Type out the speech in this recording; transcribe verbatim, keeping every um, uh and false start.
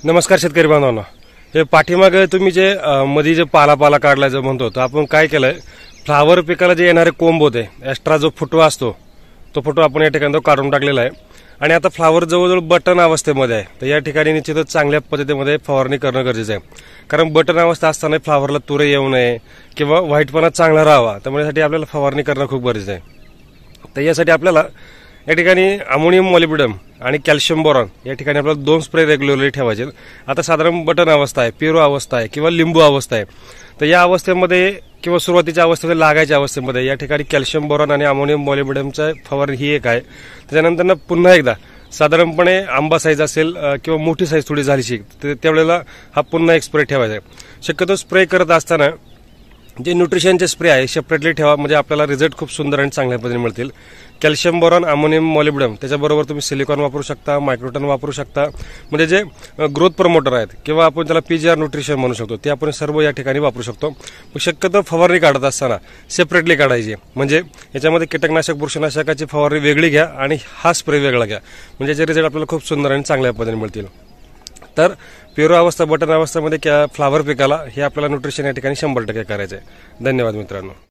नमस्कार शेतकरी बांधवांनो, हे पाठीमागे तुम्ही जे मध्ये जे पाला पाला काढला जो म्हणतो, तर आपण काय केलंय, फ्लावर पिकाला जे येणारे कोंब होते, एक्स्ट्रा जो फुटवा असतो तो फुटवा आपण या ठिकाणी काढून टाकलेला आहे आणि आता फ्लावर जवळजवळ बटन अवस्थेमध्ये आहे. तर या ठिकाणी निश्चितच चांगल्या पद्धतीमध्ये फवारणी करणं गरजेचं आहे, कारण बटन अवस्था असताना फ्लावरला तुरे येऊ नये किंवा व्हाईटपणा चांगला राहावा, त्यामुळे यासाठी आपल्याला फवारणी करणं खूप गरजेचं आहे. तर यासाठी आपल्याला या ठिकाणी अमोनियम मॉलिब्डेनम आणि कॅल्शियम बोरॉन या ठिकाणी आपल्याला दोन स्प्रे रेग्युलरली ठेवायचे. आता साधारण बटन अवस्था आहे, पेरू अवस्था आहे किंवा लिंबू अवस्था आहे, तर या अवस्थेमध्ये किंवा सुरुवातीच्या अवस्थेमध्ये लागायच्या अवस्थेमध्ये या ठिकाणी कॅल्शियम बोरॉन आणि अमोनियम मॉलिब्डेनमचा फवारणी ही एक आहे. त्याच्यानंतर पुन्हा एकदा साधारणपणे आंबा साईज असेल किंवा मोठी साईज थोडी झालीशी तर त्यावेळेला हा पुन्हा एक स्प्रे ठेवायचा आहे. शक्यतो स्प्रे करत असताना जे न्यूट्रिशनचे स्प्रे आहे सेपरेटली ठेवा, म्हणजे आपल्याला रिझल्ट खूप सुंदर आणि चांगल्या पद्धतीने मिळतील. कॅल्शियम बोरॉन, अमोनियम मॉलिब्डेनम, त्याच्याबरोबर तुम्ही सिलिकॉन वापरू शकता, मायक्रोटन वापरू शकता, म्हणजे जे ग्रोथ प्रमोटर आहेत किंवा आपण त्याला पीजीआर न्यूट्रिशन म्हणू शकतो ते आपण सर्व या ठिकाणी वापरू शकतो. शक्यतो फवारणी काढत असताना सेपरेटली काढायची, म्हणजे याच्यामध्ये कीटकनाशक बुरशीनाशकाची फवारणी वेगळी घ्या आणि हा स्प्रे वेगळा घ्या, म्हणजे याचे रिझल्ट आपल्याला खूप सुंदर आणि चांगल्या पद्धतीने मिळतील. तर पेरू अवस्था बटन अवस्थेमध्ये फ्लावर पिकाला हे आपल्याला न्यूट्रिशन या ठिकाणी शंभर टक्के करायचं आहे. धन्यवाद मित्रांनो.